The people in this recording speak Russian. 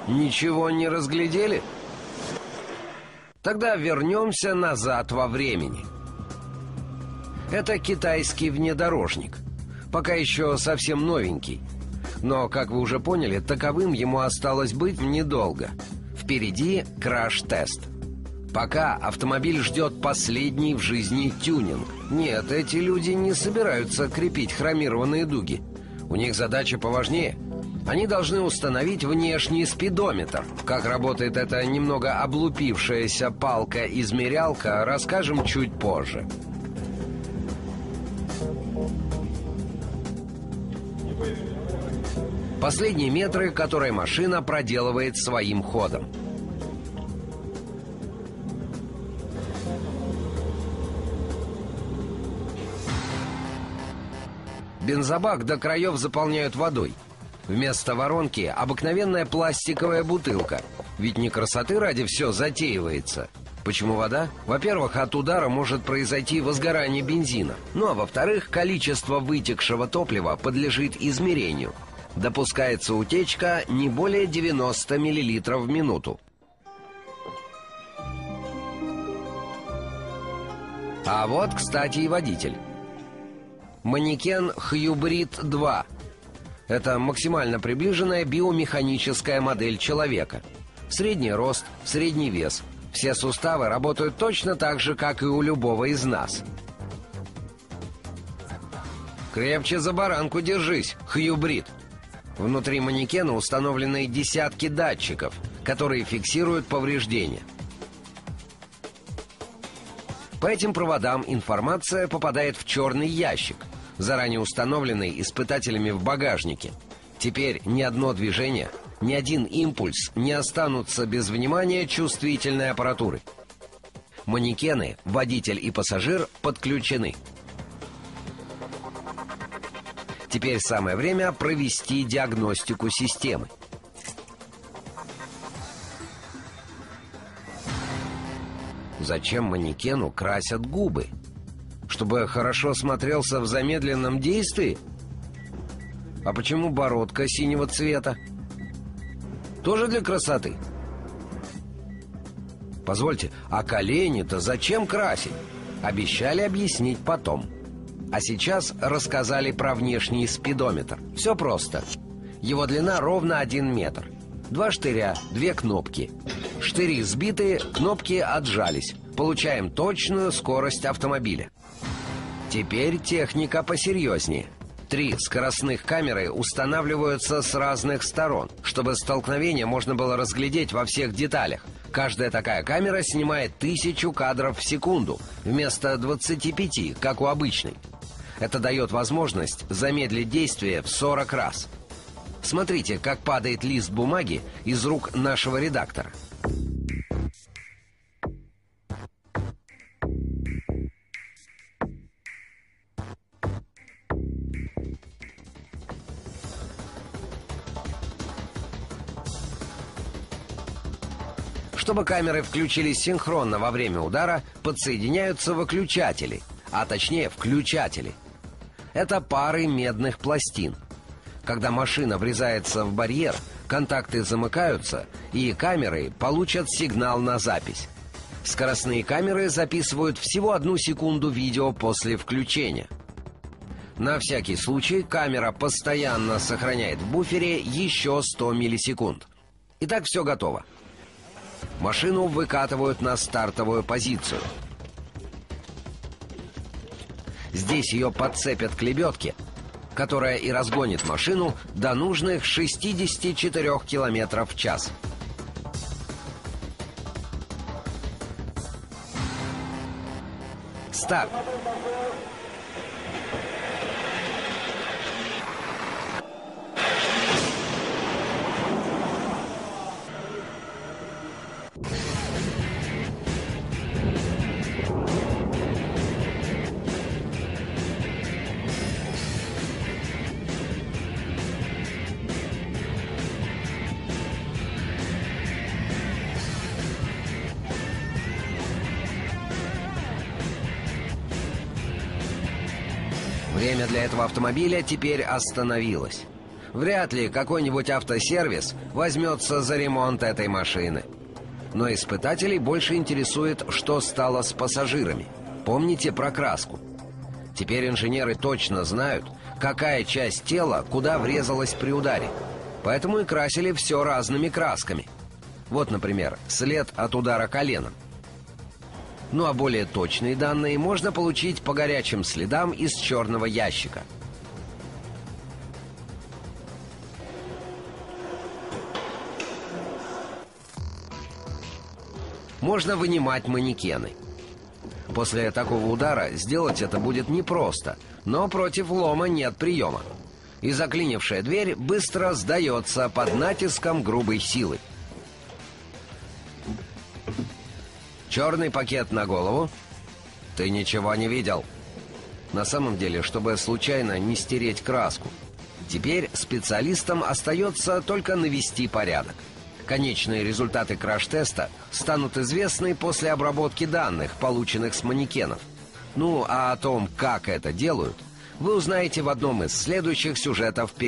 Ничего не разглядели? Тогда вернемся назад во времени. Это китайский внедорожник. Пока еще совсем новенький. Но, как вы уже поняли, таковым ему осталось быть недолго. Впереди краш-тест. Пока автомобиль ждет последний в жизни тюнинг. Нет, эти люди не собираются крепить хромированные дуги. У них задача поважнее. Они должны установить внешний спидометр. Как работает эта немного облупившаяся палка-измерялка, расскажем чуть позже. Последние метры, которые машина проделывает своим ходом. Бензобак до краев заполняют водой. Вместо воронки обыкновенная пластиковая бутылка. Ведь не красоты ради все затеивается. Почему вода? Во-первых, от удара может произойти возгорание бензина. Ну а во-вторых, количество вытекшего топлива подлежит измерению. Допускается утечка не более 90 мл в минуту. А вот, кстати, и водитель. Манекен Hybrid 2. Это максимально приближенная биомеханическая модель человека. Средний рост, средний вес. Все суставы работают точно так же, как и у любого из нас. Крепче за баранку держись, Hybrid. Внутри манекена установлены десятки датчиков, которые фиксируют повреждения. По этим проводам информация попадает в черный ящик, заранее установленный испытателями в багажнике. Теперь ни одно движение, ни один импульс не останутся без внимания чувствительной аппаратуры. Манекены, водитель и пассажир подключены. Теперь самое время провести диагностику системы. Зачем манекену красят губы? Чтобы хорошо смотрелся в замедленном действии? А почему бородка синего цвета? Тоже для красоты? Позвольте, а колени-то зачем красить? Обещали объяснить потом. А сейчас рассказали про внешний спидометр. Все просто. Его длина ровно 1 метр. 2 штыря, 2 кнопки. Штыри сбиты, кнопки отжались. Получаем точную скорость автомобиля. Теперь техника посерьезнее. 3 скоростных камеры устанавливаются с разных сторон, чтобы столкновение можно было разглядеть во всех деталях. Каждая такая камера снимает 1000 кадров в секунду, вместо 25, как у обычной. Это дает возможность замедлить действие в 40 раз. Смотрите, как падает лист бумаги из рук нашего редактора. Чтобы камеры включились синхронно во время удара, подсоединяются выключатели, а точнее включатели. Это пары медных пластин. Когда машина врезается в барьер, контакты замыкаются, и камеры получат сигнал на запись. Скоростные камеры записывают всего 1 секунду видео после включения. На всякий случай камера постоянно сохраняет в буфере еще 100 миллисекунд. Итак, все готово. Машину выкатывают на стартовую позицию. Здесь ее подцепят к лебедке, которая и разгонит машину до нужных 64 км в час. Старт! Время для этого автомобиля теперь остановилось. Вряд ли какой-нибудь автосервис возьмется за ремонт этой машины. Но испытателей больше интересует, что стало с пассажирами. Помните про краску? Теперь инженеры точно знают, какая часть тела куда врезалась при ударе. Поэтому и красили все разными красками. Вот, например, след от удара коленом. Ну а более точные данные можно получить по горячим следам из черного ящика. Можно вынимать манекены. После такого удара сделать это будет непросто, но против лома нет приема. И заклинившая дверь быстро сдается под натиском грубой силы. Черный пакет на голову. Ты ничего не видел. На самом деле, чтобы случайно не стереть краску. Теперь специалистам остается только навести порядок. Конечные результаты краш-теста станут известны после обработки данных, полученных с манекенов. Ну, а о том, как это делают, вы узнаете в одном из следующих сюжетов